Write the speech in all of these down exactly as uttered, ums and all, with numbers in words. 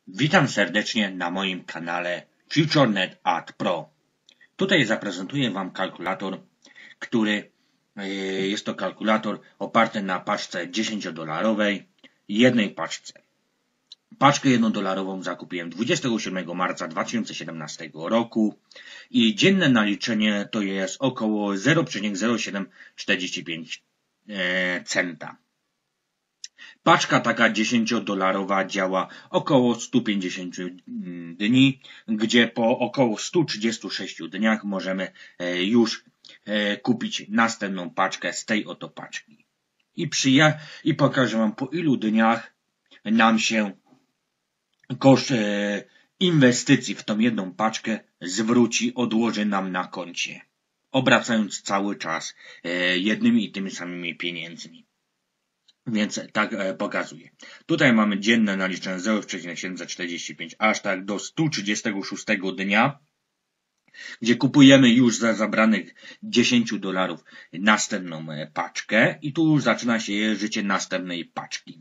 Witam serdecznie na moim kanale FutureNet Ad Pro. Tutaj zaprezentuję Wam kalkulator, który jest to kalkulator oparty na paczce dziesięciodolarowej, jednej paczce. Paczkę jednodolarową zakupiłem dwudziestego siódmego marca dwa tysiące siedemnastego roku i dzienne naliczenie to jest około zero przecinek zero siedem czterdzieści pięć centa. Paczka taka dziesięciodolarowa działa około stu pięćdziesięciu dni, gdzie po około stu trzydziestu sześciu dniach możemy już kupić następną paczkę z tej oto paczki. I, przyja I pokażę Wam, po ilu dniach nam się koszt inwestycji w tą jedną paczkę zwróci, odłoży nam na koncie, obracając cały czas jednymi i tymi samymi pieniędzmi. Więc tak e, pokazuje. Tutaj mamy dzienne naliczenie zero przecinek siedemset czterdzieści pięć aż tak do stu trzydziestego szóstego dnia, gdzie kupujemy już za zabranych dziesięć dolarów następną paczkę i tu już zaczyna się życie następnej paczki.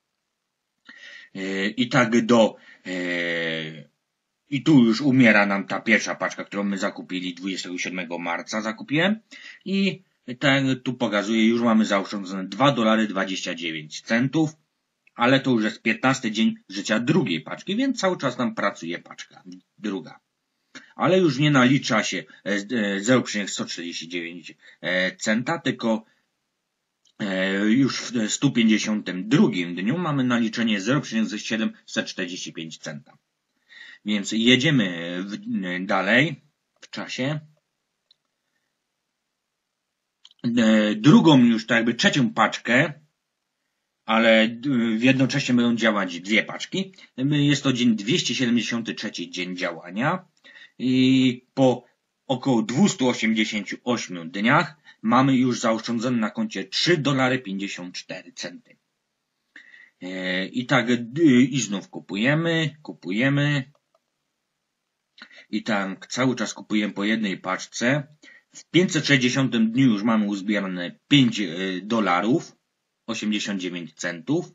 E, I tak do e, i tu już umiera nam ta pierwsza paczka, którą my zakupili dwudziestego siódmego marca zakupiłem i tak tu pokazuje, już mamy zaoszczędzone dwa dolary dwadzieścia dziewięć centów, ale to już jest piętnasty dzień życia drugiej paczki, więc cały czas nam pracuje paczka druga. Ale już nie nalicza się zero przecinek sto czterdzieści dziewięć centa, tylko już w stu pięćdziesiątym drugim dniu mamy naliczenie zero przecinek siedemset czterdzieści pięć centa. Więc jedziemy dalej w czasie. Drugą już tak jakby trzecią paczkę, ale jednocześnie będą działać dwie paczki. Jest to dzień dwieście siedemdziesiąty trzeci dzień działania i po około dwustu osiemdziesięciu ośmiu dniach mamy już zaoszczędzone na koncie trzy dolary pięćdziesiąt cztery centy. I tak i znów kupujemy, kupujemy i tak cały czas kupujemy po jednej paczce. W pięćset sześćdziesiątym dniu już mamy uzbierane pięć dolarów osiemdziesiąt dziewięć centów.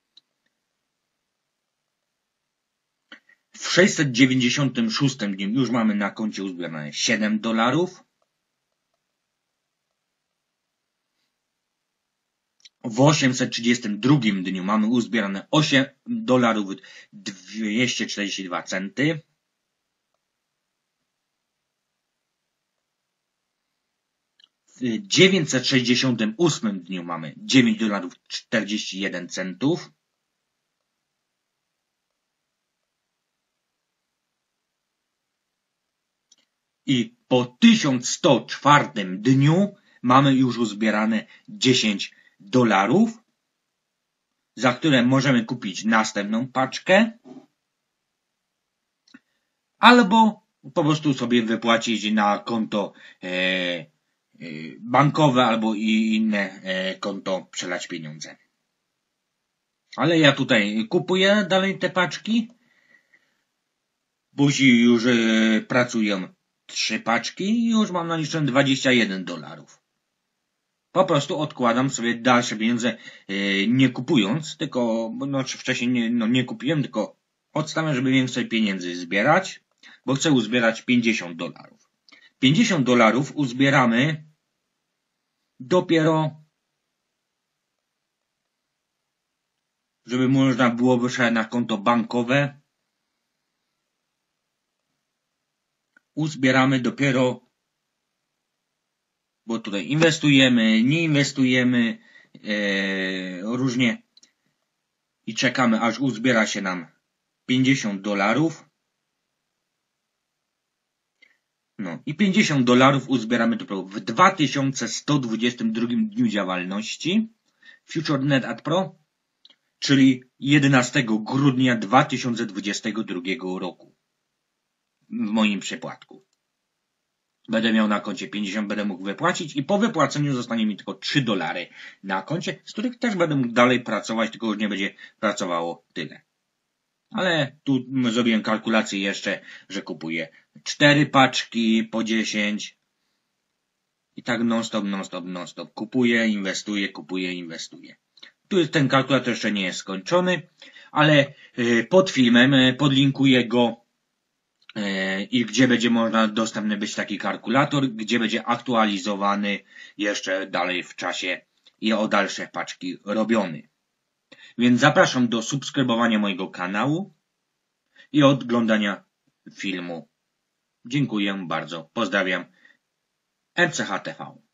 W sześćset dziewięćdziesiątym szóstym dniu już mamy na koncie uzbierane siedem dolarów. W osiemset trzydziestym drugim dniu mamy uzbierane osiem dolarów dwieście czterdzieści dwa centy. W dziewięćset sześćdziesiątym ósmym dniu mamy dziewięć dolarów czterdzieści jeden centów. I po tysiąc sto czwartym dniu mamy już uzbierane dziesięć dolarów, za które możemy kupić następną paczkę, albo po prostu sobie wypłacić na konto e, bankowe albo i inne konto przelać pieniądze. Ale ja tutaj kupuję dalej te paczki. Później już pracują trzy paczki i już mam naliczone dwadzieścia jeden dolarów. Po prostu odkładam sobie dalsze pieniądze, nie kupując, tylko no, wcześniej nie, no, nie kupiłem, tylko odstawiam, żeby więcej pieniędzy zbierać, bo chcę uzbierać pięćdziesiąt dolarów. pięćdziesiąt dolarów uzbieramy dopiero, żeby można było wysłać na konto bankowe, uzbieramy dopiero, bo tutaj inwestujemy, nie inwestujemy, e, różnie i czekamy, aż uzbiera się nam pięćdziesiąt dolarów. No i pięćdziesiąt dolarów uzbieramy dopiero w dwa tysiące sto dwudziestym drugim dniu działalności FutureNet Ad Pro, czyli jedenastego grudnia dwa tysiące dwudziestego drugiego roku. W moim przypadku. Będę miał na koncie pięćdziesiąt, będę mógł wypłacić i po wypłaceniu zostanie mi tylko trzy dolary na koncie, z których też będę mógł dalej pracować, tylko już nie będzie pracowało tyle. Ale tu zrobiłem kalkulację jeszcze, że kupuję cztery paczki po dziesięć. I tak non stop, non stop, non stop. Kupuję, inwestuję, kupuję, inwestuję. Tu ten kalkulator jeszcze nie jest skończony, ale pod filmem podlinkuję go i gdzie będzie można dostępny być taki kalkulator, gdzie będzie aktualizowany jeszcze dalej w czasie i o dalsze paczki robiony. Więc zapraszam do subskrybowania mojego kanału i oglądania filmu. Dziękuję bardzo. Pozdrawiam. M C H T V.